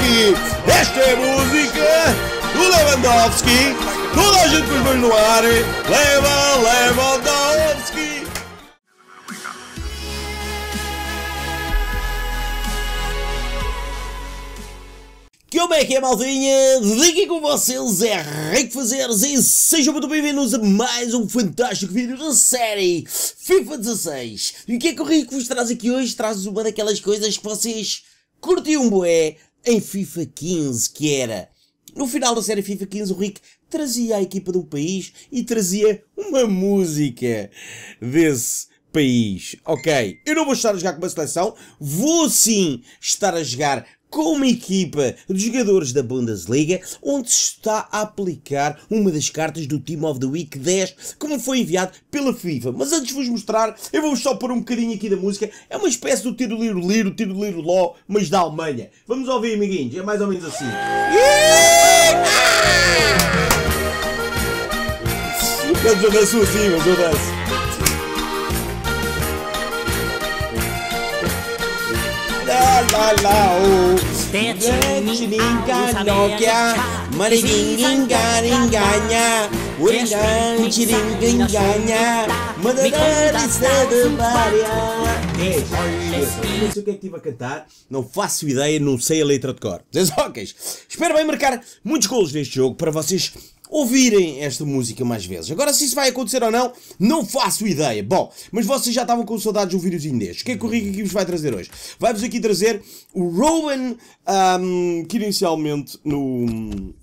Lewandowski. Esta é a música do Lewandowski. Toda a gente com os mãos no ar. Lewandowski. Como é que é, maldinha? Daqui com vocês é Rico Fazeres e sejam muito bem-vindos a mais um fantástico vídeo da série FIFA 16. E o que é que o Rico vos traz aqui hoje? Traz uma daquelas coisas que vocês curtiam bué em FIFA 15, que era, no final da série FIFA 15, o Rico trazia a equipa do país e trazia uma música desse país. Ok, eu não vou estar a jogar com uma seleção, vou sim estar a jogar com uma equipa de jogadores da Bundesliga, onde se está a aplicar uma das cartas do Team of the Week 10, como foi enviado pela FIFA. Mas antes de vos mostrar, eu vou só pôr um bocadinho aqui da música. É uma espécie do tiro liro liro, tiro liro ló, mas da Alemanha. Vamos ouvir, amiguinhos, é mais ou menos assim. Vamos andar assim, vamos andar assim. La la oh, chiringa Nokia, mariringa ringanha, uringan chiringanha, madarista de vária. Não sei o que é que estive a cantar, não faço ideia, não sei a letra de cor. Espero bem marcar muitos golos neste jogo para vocês ouvirem esta música mais vezes. Agora, se isso vai acontecer ou não, não faço ideia. Bom, mas vocês já estavam com saudades de um videozinho deste. O que é que o Rico aqui vos vai trazer hoje? Vai-vos aqui trazer o Robben, que inicialmente no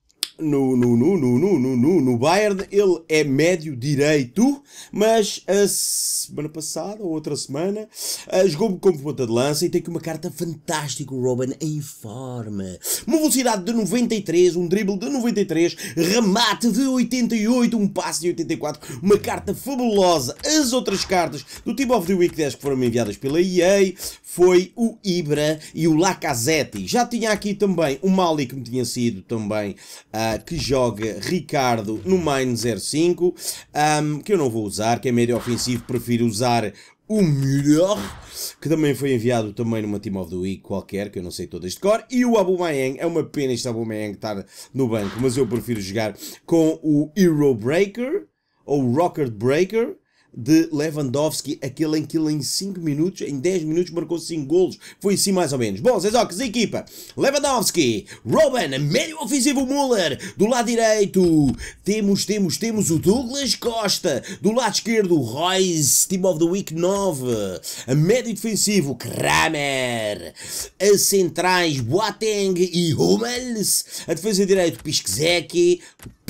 Bayern ele é médio direito, mas a semana passada, ou outra semana, jogou como ponta de lança e tem aqui uma carta fantástica, o Robben em forma. Uma velocidade de 93, um drible de 93, remate de 88, um passe de 84, uma carta fabulosa. As outras cartas do Team of the Week 10 que foram enviadas pela EA foi o Ibra e o Lacazette. Já tinha aqui também o Mali, que me tinha sido também que joga Ricardo no Mine 05, que eu não vou usar, que é médio ofensivo, prefiro usar o Müller, que também foi enviado também numa Team of the Week qualquer, que eu não sei todas de cor, e o Aubameyang. É uma pena este Aubameyang estar no banco, mas eu prefiro jogar com o Hero Breaker, ou Rocket Breaker, de Lewandowski, aquele em que ele em 5 minutos, em 10 minutos marcou 5 golos. Foi assim mais ou menos. Bom, Zezocas, a equipa: Lewandowski, Robben, médio ofensivo Müller, do lado direito temos o Douglas Costa, do lado esquerdo Royce, Team of the Week 9, a médio defensivo Kramer, as centrais Boateng e Hummels, a defesa direito Piszczek,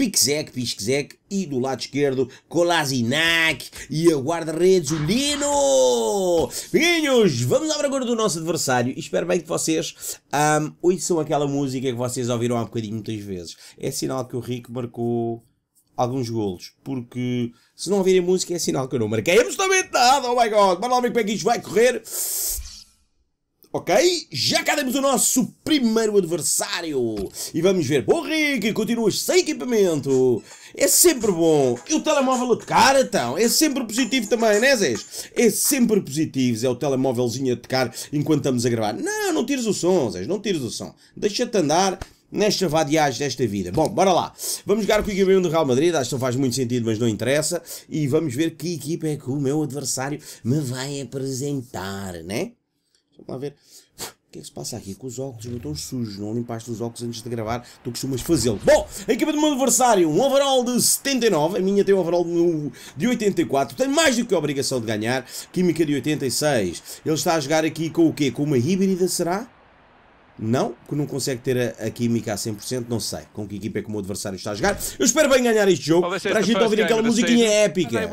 e do lado esquerdo Kolasinac e a guarda-redes o Lino. Amiguinhos, vamos agora do nosso adversário e espero bem que vocês ouçam aquela música que vocês ouviram há um bocadinho muitas vezes. É sinal que o Rico marcou alguns golos, porque se não ouvirem música é sinal que eu não marquei absolutamente nada. Oh my god, bora lá ver como é que isto vai correr. Ok, já cá temos o nosso primeiro adversário e vamos ver. Bom, Rick, continuas sem equipamento, é sempre bom. E o telemóvel a tocar, então, é sempre positivo também, né, Zés? É sempre positivo, é o telemóvelzinho a tocar enquanto estamos a gravar. Não, não tires o som, Zés, não tires o som. Deixa-te andar nesta vadiagem desta vida. Bom, bora lá. Vamos jogar com o equipamento do Real Madrid, acho que não faz muito sentido, mas não interessa. E vamos ver que equipa é que o meu adversário me vai apresentar, né? Vamos lá ver. O que é que se passa aqui com os óculos? Estão sujos, não limpaste os óculos antes de gravar, tu costumas fazê-lo. Bom, a equipa do meu adversário, um overall de 79, a minha tem um overall de 84, tem mais do que a obrigação de ganhar, química de 86. Ele está a jogar aqui com o quê? Com uma híbrida, será? Não, que não consegue ter a química a 100%, não sei com que equipa é que o meu adversário está a jogar. Eu espero bem ganhar este jogo, para a gente ouvir aquela musiquinha épica.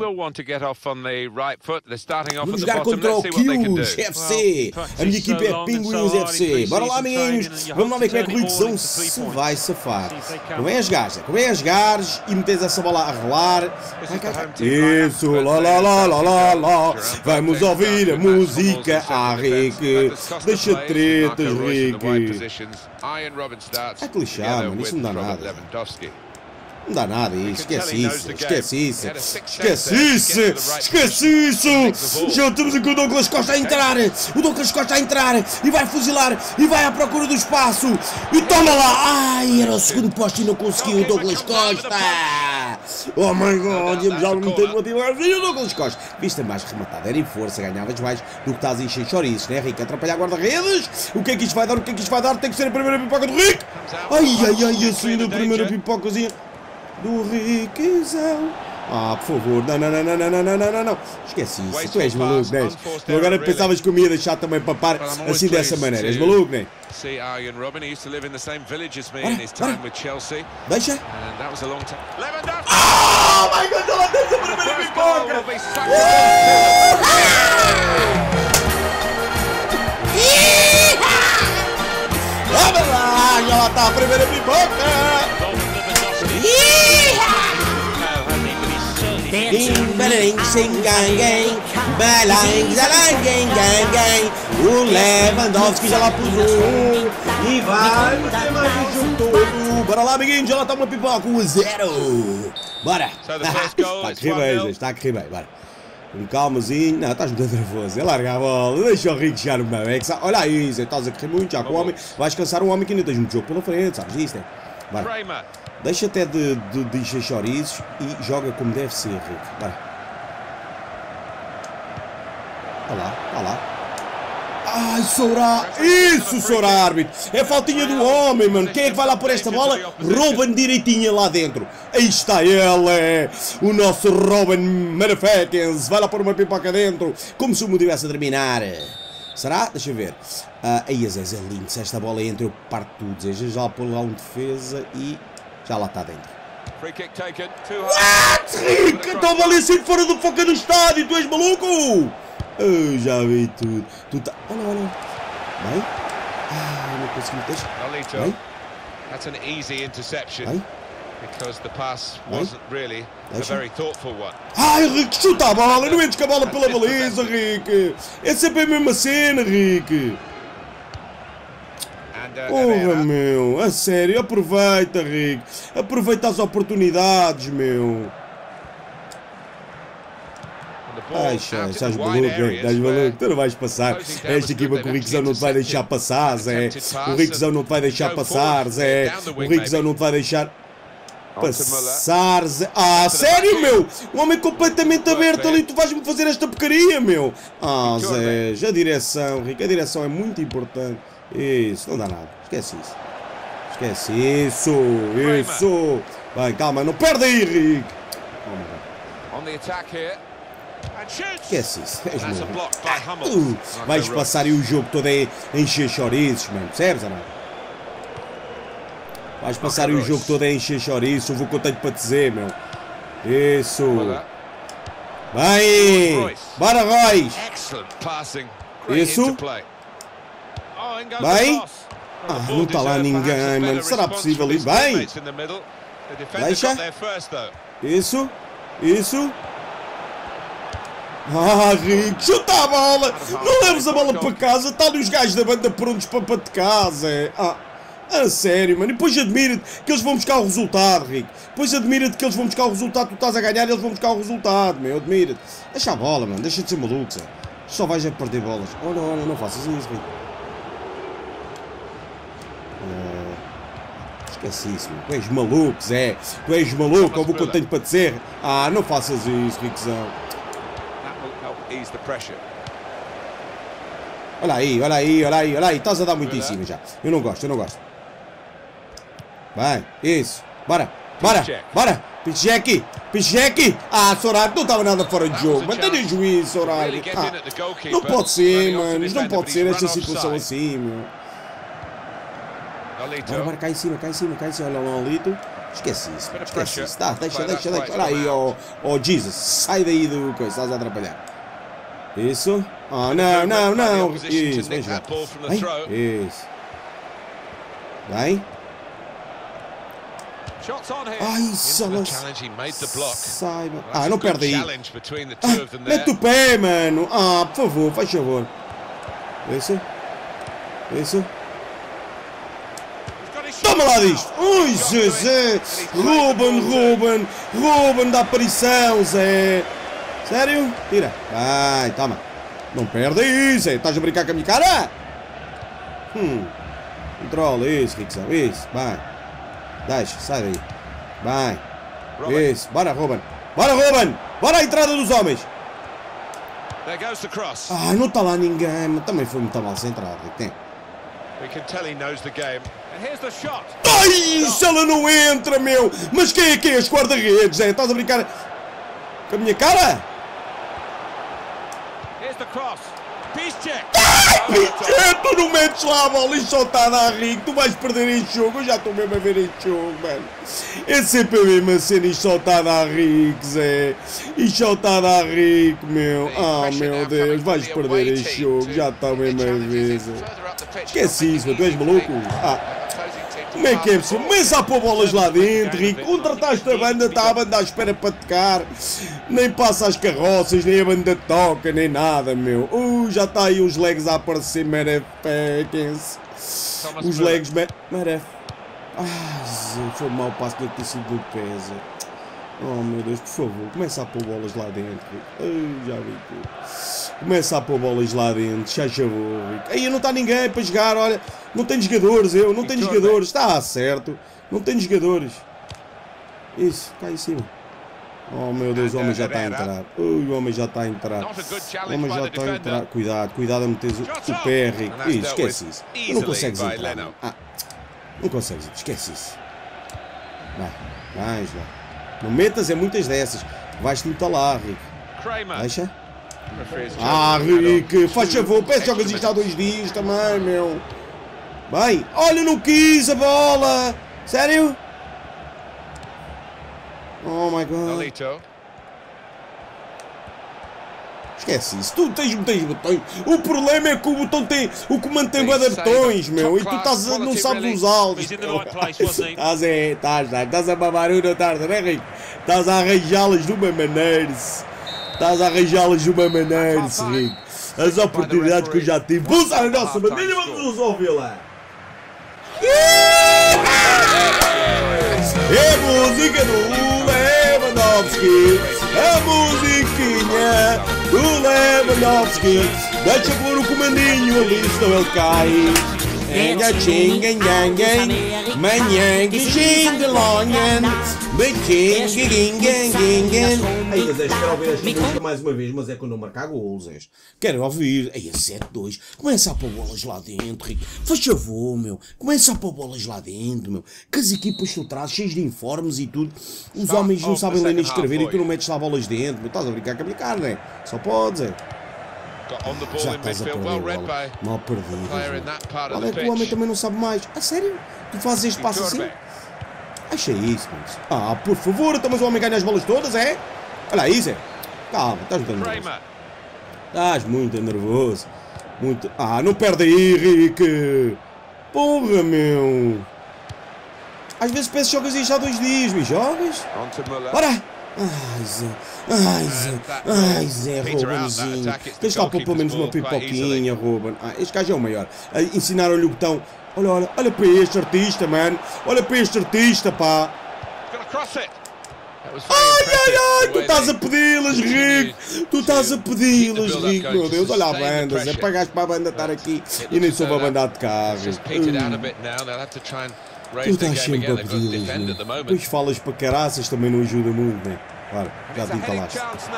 Vamos jogar contra o Qs FC, a minha equipa é Pinguins FC. Bora lá, amiguinhos, vamos lá ver como é que o Ritzão se vai safar. Convém as gajas e metes essa bola a rolar. Isso, lá, vamos ouvir a música, Rick, deixa tretas, Rick. É clichê, mano, isso não dá nada. Não dá nada isso, esquece isso, esquece isso, esquece isso, esquece isso. Já temos aqui o Douglas Costa a entrar, o Douglas Costa a entrar e vai fuzilar e vai à procura do espaço e toma lá. Ai, era o segundo posto e não conseguiu o Douglas Costa. Oh my God, íamos já meter uma atividade o Douglas Costa. Vista mais rematada, era em força, ganhavas mais do que estás a encher chouriços, né Rico? Atrapalhar guarda-redes, o que é que isto vai dar, o que é que isto vai dar, tem que ser a primeira pipoca do Rico. Ai, ai, ai, assim a primeira pipocazinha do Riquezão. Ah, por favor, não. Esquece isso, tu és maluco, né? Tu agora pensavas que eu me ia deixar também papar assim dessa maneira, és maluco, né? Deixa. Oh my God, ela tem a primeira pipoca! Vamos lá, já está a primeira pipoca! O Lewandowski já lá pôs um e vai meter mais um jogo todo. Bora lá, amiguinhos, já lá está uma pipoca, 1-0. Bora! Está a correr bem, está a correr bem, bora. Com calmazinho, não, estás muito nervoso, larga a bola, deixa o Rico chegar no meu ex. Olha aí, estás a correr muito já com o homem, vais cansar um homem que ainda tens muito jogo pela frente, sabes disso, né? Bora. Deixa até de encher chouriços e joga como deve ser, Rico. Bora. Olha lá, olha lá. Ai, Sorá! Isso, Sorá, árbitro! É faltinha do homem, mano! Quem é que vai lá por esta bola? Rouba-me direitinha lá dentro! Aí está ele! O nosso Robin Motherfuckers! Vai lá pôr uma pipoca dentro! Como se o mundo estivesse a terminar! Será? Deixa eu ver. Aí, Zé, é lindo! Se esta bola entra, eu parto tudo. Zé, já pôr lá um defesa e já lá está dentro. What? Rico! Estava ali assim fora do foco do estádio! Tu és maluco? Eu já vi tudo. Tu tá... Olha. Vai. Não consegui. Deixa. Vai. That's an easy interception. Vai. Because the pass wasn't really a very thoughtful one. Ai, Rico, chuta a bola. Não entres com a bola pela baliza, Rico. É sempre a mesma cena, Rico. Porra, meu. A sério, aproveita, Rico. Aproveita as oportunidades, meu. Ai, estás maluco, estás maluco, tu não vais passar. Esta equipa que o Riquezão não te vai deixar passar, Zé. O Riquezão não te vai deixar passar, Zé. O Riquezão não te vai deixar passar, Zé. Ah, sério, meu? Um homem completamente aberto ali, tu vais-me fazer esta porcaria, meu. Ah, Zé, a direção, Rico, a direção é muito importante. Isso, não dá nada, esquece isso. Esquece isso, isso. Vai, calma, não perde aí, Rico. Esquece isso, vais passar aí o jogo todo a encher chouriços, mano, percebes ou não? Vais passar aí o jogo todo a encher chouriços, eu vou contar para te dizer, meu. Isso. Bem, bora, Royce. Isso. Bem. Não está lá ninguém, mano, será possível ir bem? Deixa. Isso. Rico, chuta a bola! Não leves a bola para casa, está ali os gajos da banda prontos para te casa. A sério, mano. E depois admira-te que eles vão buscar o resultado, Rico. Depois admira-te que eles vão buscar o resultado, tu estás a ganhar e eles vão buscar o resultado, meu. Admira-te. Deixa a bola, mano. Deixa de ser maluco, Zé. Só vais a perder bolas. Olha, não faças isso, Rico. Esquece isso, mano. Tu és maluco, Zé. Tu és maluco, ouve o que eu tenho para te dizer. Não faças isso, Riquezão. Olha aí, estás a dar muito em cima já. Eu não gosto. Vai, isso, bora. Pichek. Sorari, não estava nada fora de jogo. Mantenha o juiz, Sorari. Não pode ser, mano. Não pode ser esta situação assim, meu. Bora, cai em cima. Olha lá, Lito. Esquece isso. Tá, deixa. Olha aí, Jesus. Sai daí do coisa, estás a atrapalhar. Isso. Não. Isso, vem jogar. Isso. Vai. Ai, sai. Não perde aí. Mete o pé, mano. Por favor, faz favor. Isso. Toma Toma lá disto. Ui, Zé. Ruben da aparição, Zé. Sério? Tira. Vai, toma. Não perde isso, Zé. Estás a brincar com a minha cara? Controla isso, Rickson. Isso, vai. Deixa, sai daí. Vai. Isso, bora, Ruben. Bora, Ruben. Bora à entrada dos homens. Ah, não está lá ninguém. Mas também foi muito mal centrado. Tem. Ai, se ela não entra, meu! Mas quem é que é as guarda-redes, é? Estás a brincar com a minha cara? Ai, Pichê, tu não metes lá a bola e só está a dar rico. Tu vais perder este jogo. Eu já estou mesmo a ver este jogo, mano. É sempre a mesma cena e só está a dar rico, Zé. E só está a dar rico, meu. Ah, meu Deus, vais perder este jogo. Já está mesmo a ver, Zé. Esquece isso, tu és maluco? Como é que é possível? Começa a pôr bolas lá dentro, Rico. Contrataste a banda, está a banda à espera para tocar. Nem passa as carroças, nem a banda toca, nem nada, meu. Já está aí os legs a aparecer, merefequem-se. Os legs, meref. Zé, foi mau passo de ter sido do pé, Zé. Oh, meu Deus, por favor, começa a pôr bolas lá dentro, Rico. Já vi tudo. Começa a pôr bolas lá dentro, já chavou, Rico. Aí não está ninguém para jogar, olha. Não tenho jogadores, não tenho jogadores. Está certo. Não tenho jogadores. Isso, cá em cima. Oh, meu Deus, o homem já está a entrar. O homem já está a entrar. O homem já está a entrar. Cuidado a meter o pé, Rico. Isso, esquece isso. Não consegues entrar. Não consegues, esquece isso. Vais lá. Não metas muitas dessas. Vais-te meter lá, Rico. Deixa. Rico, faz favor, peço que jogas isto há 2 dias também, meu. Bem, olha, não quis a bola. Sério? Oh my God. Esquece isso, tu tens botões. O problema é que o botão tem. O comando tem bué de botões, meu. E tu não sabes usá-los. Estás a babar uma tarde, não é, Rico? Estás a arranjá-las de uma maneira. Rico. As oportunidades que eu já tive. Vamos usar a nossa bandeira e vamos ouvi-la. É a música do Lewandowski. A musiquinha do Lewandowski. Deixa pôr o comandinho ali, senão ele cai. Manhã que xingalonhan. Ai, mas quero ouvir esta música mais uma vez, mas é quando não marcar golos. Quero ouvir. Aí, 7-2. Começa a pôr bolas lá dentro, Rico. Faz favor, meu. Começa a pôr bolas lá dentro, meu. Que as equipas filtradas, cheias de informes e tudo. Os homens não sabem ler nem escrever e tu não metes lá bolas dentro. Estás a brincar com a minha cara, não é? Só podes, é. Já estás a perder a bola. Mal perdido. Olha que o homem também não sabe mais. A sério? Tu fazes este passo assim? Acha isso, mano. Por favor, então, mas o homem ganha as bolas todas, é? Olha aí, Zé. Calma, estás muito nervoso. Estás muito nervoso. Muito. Não perde aí, Rick. Porra, meu. Às vezes penso que jogas isto há 2 dias, me jogas? Bora! Ai, Zé, Rubenzinho. Deixa lá pôr pelo menos uma pipoquinha, Ruben. Este gajo é o maior. Ensinaram-lhe o botão. Olha para este artista, mano. Olha para este artista, pá. Ai, tu estás a pedi-las, Rico. Tu estás a pedi-las, Rico. Meu Deus, olha a banda, Zé. Pagaste para a banda estar aqui e nem soube a banda de carro. Tu estás sempre a pedi-las, né? Depois falas para caraças, também não ajuda muito, né? Claro, já te entalaste.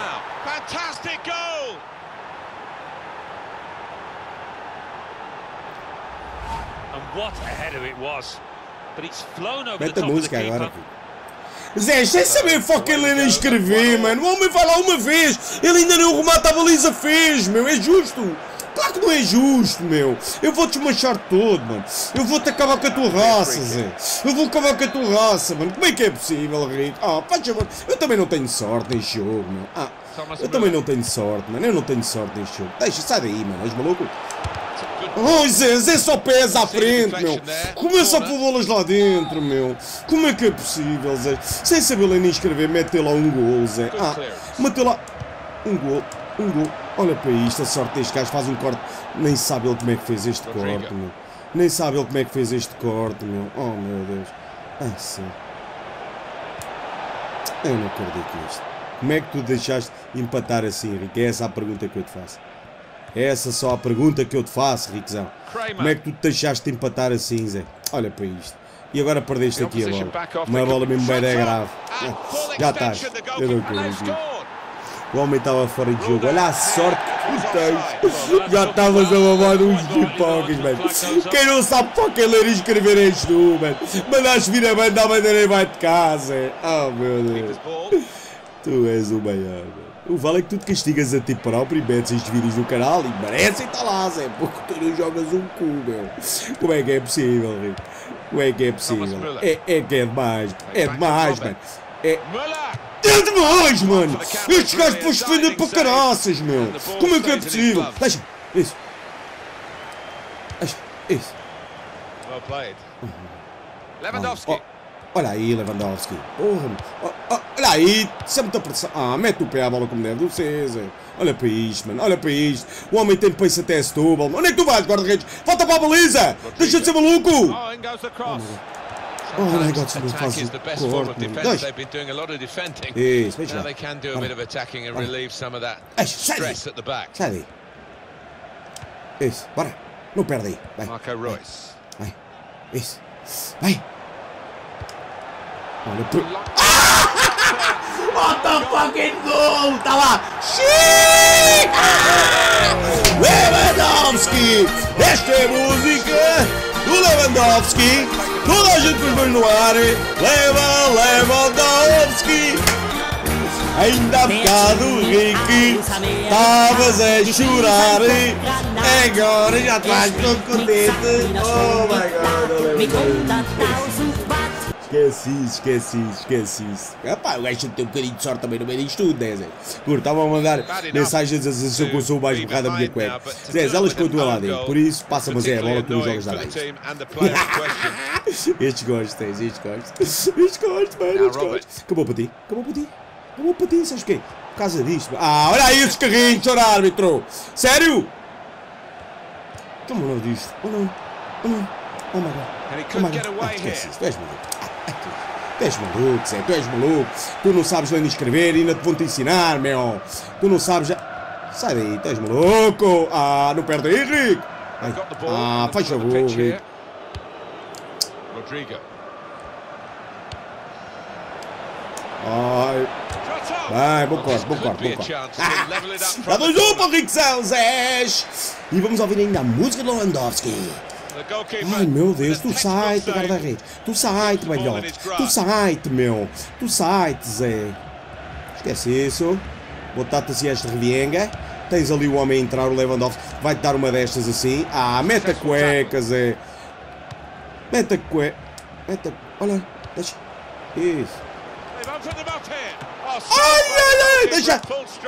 Mete a música agora. Zé, sem saber foca ele nem escrever, mano. O homem vai lá uma vez. Ele ainda não remata a baliza fez, meu. É justo. Claro que não é justo, meu. Eu vou-te desmanchar todo, mano. Eu vou-te acabar com a tua raça, Zé. Eu vou acabar com a tua raça, mano. Como é que é possível, Rico? Faz favor. Eu também não tenho sorte neste jogo, meu. Eu também não tenho sorte, mano. Eu não tenho sorte neste jogo. Deixa, sai daí, mano. És maluco? Zé só pés à frente, meu. Começa a pôr bolas lá dentro, meu. Como é que é possível, Zé? Sem saber ler nem escrever, mete lá um gol, Zé. Meteu lá um gol. Olha para isto, a sorte deste gajo faz um corte. Nem sabe ele como é que fez este corte, meu. Nem sabe ele como é que fez este corte, meu. Oh, meu Deus. Ah, sim. Eu não acredito nisto. Como é que tu deixaste empatar assim, Rick? É essa a pergunta que eu te faço. É essa só a pergunta que eu te faço, Rickzão. Como é que tu te deixaste empatar assim, Zé? Olha para isto. E agora perdeste aqui a bola. Uma bola mesmo bem grave. Já estás. Eu não acredito. O homem estava fora de jogo. Olha a sorte que tu tens. Já estavas a babar uns pipocas, mano. Quem não sabe para que ler e escrever és tu, mano. Mandaste vir a banda, a bandeira e vai de casa. Oh, meu Deus. Tu és o maior, mano. O vale é que tu te castigas a ti próprio e metes estes vídeos no canal e merecem estar lá, Zé. Porque tu não jogas um cu, meu. Como é que é possível, Rico? Como é que é possível? É que é demais. É demais, mano. É demais, mano. Estes gajos depois defendem para caraças, meu. Como é que é possível? Deixa. Isso. Deixa. Isso. Lewandowski. Olha aí, Lewandowski. Porra, olha aí, sempre muita pressão. Ah, mete o pé à bola como deve ser, Zé. Olha para isto, mano. Olha para isto. O homem tem pace até Setúbal. Onde é que tu vais, guarda-redes? Falta para a baliza. Deixa de ser maluco. Oh, my God, não faz o corte, mano. Deixa. Isso, deixa lá. Sai daí. Isso, bora. Não perde aí. Vai. Vai. Isso. Vai. Olha por... What the fucking goal! Tá lá! Lewandowski! Esta é a música do Lewandowski! Toda a gente com os mãos no ar! Lewandowski! Ainda há bocado, Ricky, estavas a chorar! Agora já estás todo contente! Oh my God! Lewandowski! Esqueci isso. Epá, o gajo tem um bocadinho de sorte também no meio disto tudo, né, Zé? Estavam a mandar mensagens a dizer se eu sou o mais borrado da minha cueca. Zé, elas continuam lá dentro, por isso passa-me a Zé a bola que tu não jogas da vez. Estes gostos, estes gostos, mano. Acabou para ti, sabes porquê? Por causa disto. Ah, olha aí esses carrinhos, senhor árbitro. Sério? Como não disto? Oh não. Oh my God. Esquece isso, tu és maluco. Tu és maluco, Zé, tu és maluco. Tu não sabes ler nem escrever e ainda te vão te ensinar, meu. Tu não sabes já... Sai daí, tu és maluco. Ah, não perde aí, Rico. Ah, faz favor, Rico. Ai. Vai, bom corte. Dá 2-1 para o Rickzão, Zé. E vamos ouvir ainda a música do Lewandowski. Ai, meu Deus, tu sai-te, guarda-redes. Tu sai-te, velhote. Tu sai-te, meu. Tu sai-te, Zé. Esquece isso. Botar-te assim esta revienga. Tens ali o homem a entrar, o Lewandowski. Vai-te dar uma destas assim. Ah, mete a cueca, Zé. Mete a cueca. Olha, deixa. Isso. Ai, deixa.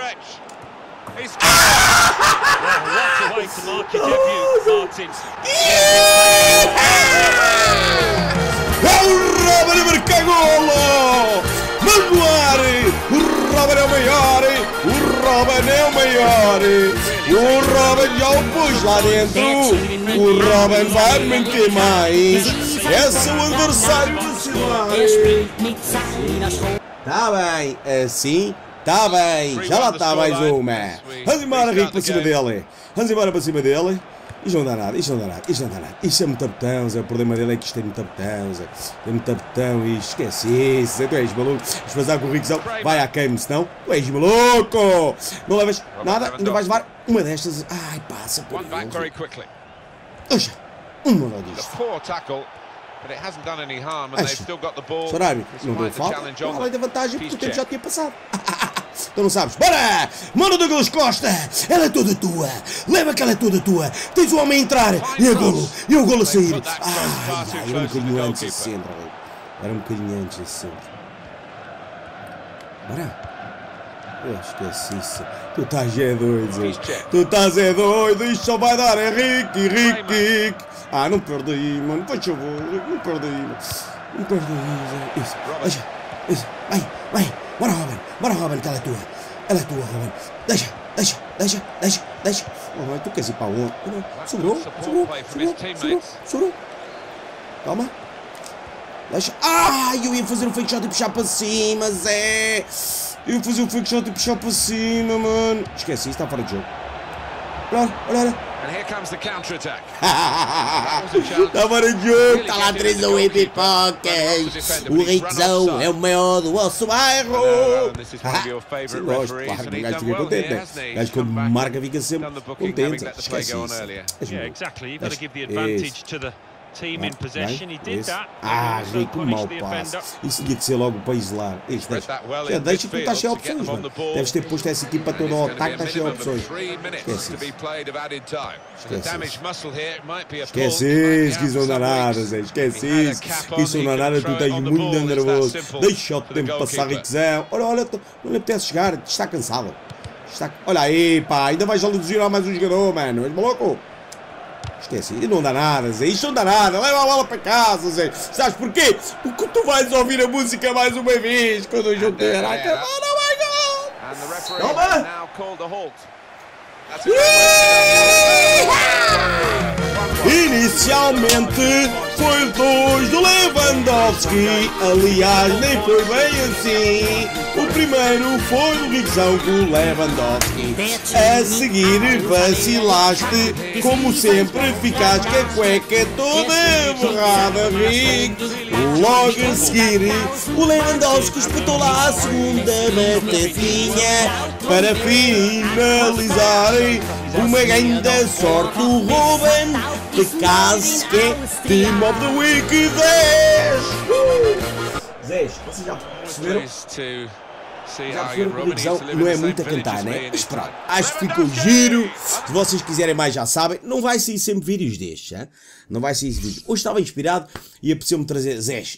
É o Robben a marcar golo! Manuari! O Robben é o maior! O Robben já o pôs lá dentro! O Robben vai mentir mais! É seu adversário nacional! Tá bem, assim... Tá bem, já lá está mais uma. Vamos embora, Rico, para cima dele. Isto não dá nada. Isto é muito botão, Zé. O problema dele é que isto é muito botão, Zé. É muito botão e esquece isso, Zé. Tu és maluco. Vais passar com o Rickzão. Vai à queime, senão. Tu és maluco. Não levas nada, ainda vais levar uma destas. Ai, passa por aí. Oxa, uma lá disto. Sorário, não deu falta. Não há lei da vantagem porque o tempo já tinha passado. Tu não sabes. Bora! Mano Douglas Costa! Ela é toda tua! Leva que ela é toda tua! Tens o homem a entrar! E a golo! E o golo a sair! Ai, era um bocadinho antes esse centro. Bora! Eu esqueci isso. Tu estás doido, Zé. Isto só vai dar. É Rick. Ah, não perde aí, mano. Faz favor, não perde aí. Isso. Vai. Bora, Robben, que ela é tua, Robben. Deixa. Deixa. Oh, tu queres ir para onde? Sobrou. Calma. Deixa. Eu ia fazer um fake shot e puxar para cima, Zé. Eu ia fazer um fake shot e puxar para cima, mano. Esquece, isso está fora de jogo. Olha. And here comes the counter-attack. Está fora de jogo. Está lá 3-1 em pipocas. O Riquezão é o maior do vosso bairro. Sim, gosto, claro. O gajo fica contente, né? O gajo quando marca fica sempre contente. Esquece isso. Team in possession, he did that. Rico, mau passe. Isso tinha que ser logo para isolar. Já deixa que tu estás sem opções, mano. Deves ter posto essa equipa toda ao ataque, estás sem opções. Esquece isso, que isso não dá nada, Zé. Esquece isso. Isso não dá nada, tu estás muito nervoso. Deixa o tempo passar, Riquezão. Olha, não lhe apetece chegar, está cansado. Olha aí, pá, ainda vais alusionar mais um jogador, mano. És maluco? Esquece, e não dá nada, Zé, isto não dá nada, leva a bola para casa, Zé. Sabes porquê? Porque tu vais ouvir a música mais uma vez quando o jogo terá acabado, oh my God! Toma! Inicialmente foi 2 do Lewandowski, aliás nem foi bem assim. O primeiro foi do Riquezão com o Lewandowski. A seguir vacilaste, como sempre ficaste com a cueca toda borrada, Rico. Logo a seguir o Lewandowski espetou lá a segunda batatinha para finalizarem. Uma grande sorte do Ruben, de caso que é Team of the Week 10! Zés, vocês já perceberam? Já perceberam que o Riquezão não é muito a cantar, né? Mas pronto, acho que ficou giro. Se vocês quiserem mais já sabem, não vai sair sempre vídeos destes, hein? Não vai sair vídeos. Hoje estava inspirado e apeteceu-me trazer, Zés,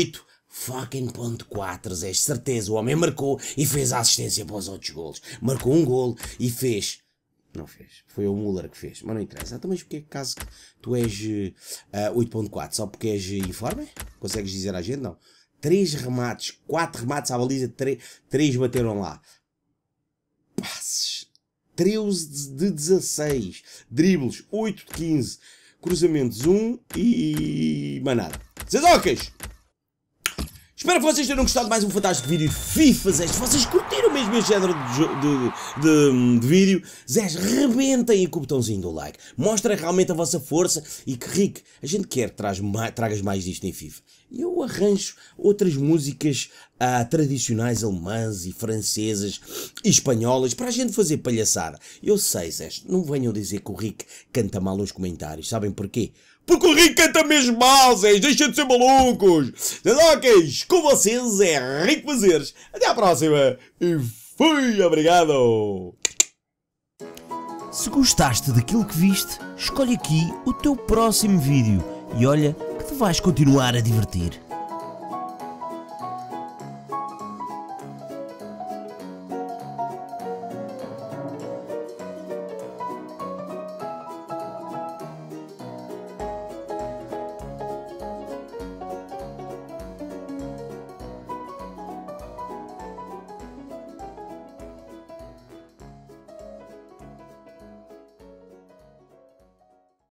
8,4, Zés, certeza, o homem marcou e fez a assistência para os outros golos. Marcou um golo e fez... Não fez, foi o Müller que fez, mas não interessa. Então, mas porque caso tu és 8.4? Só porque és informe? Consegues dizer à gente? Não. 3 remates, 4 remates à baliza, 3 bateram lá. Passes, 13 de 16. Dribles, 8 de 15. Cruzamentos, 1 e... manada. Zezocas! Espero que vocês tenham gostado de mais um fantástico vídeo de FIFA, Zés. Se vocês curtiram mesmo este género de vídeo, Zés, rebentem com o botãozinho do like. Mostrem realmente a vossa força e que, Rick, a gente quer que tragas mais disto em FIFA. E eu arranjo outras músicas tradicionais alemãs e francesas e espanholas para a gente fazer palhaçada. Eu sei, Zés, não venham dizer que o Rick canta mal nos comentários. Sabem porquê? Porque o Rick canta mesmo mal, Zé, deixa de ser malucos. Ok, com vocês é Rico Fazeres. Até à próxima e fui, obrigado. Se gostaste daquilo que viste, escolhe aqui o teu próximo vídeo e olha que te vais continuar a divertir.